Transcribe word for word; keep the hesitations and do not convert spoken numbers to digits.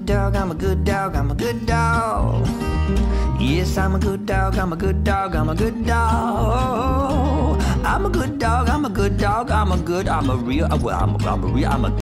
dog, I'm a good dog, I'm a good dog. Yes, I'm a good dog, I'm a good dog, I'm a good dog. I'm a good dog, I'm a good dog, I'm a good, I'm a real, well, I'm a, I'm a real, I'm a